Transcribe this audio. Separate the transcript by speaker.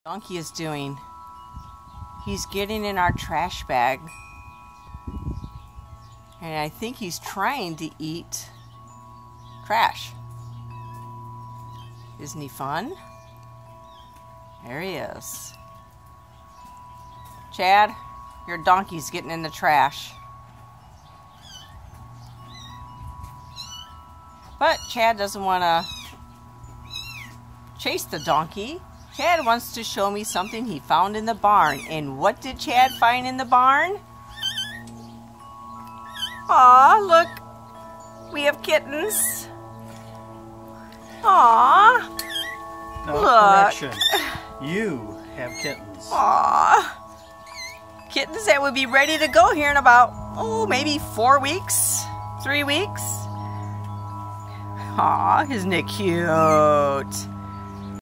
Speaker 1: Dunkey is doing. He's getting in our trash bag. And I think he's trying to eat trash. Isn't he fun? There he is. Chad, your donkey's getting in the trash. But Chad doesn't want to chase the donkey. Chad wants to show me something he found in the barn. And what did Chad find in the barn? Aw, look. We have kittens. Aw.
Speaker 2: No,
Speaker 1: look.
Speaker 2: correction. You have kittens.
Speaker 1: Aw. Kittens that would be ready to go here in about, maybe 4 weeks? 3 weeks? Aw, isn't it cute?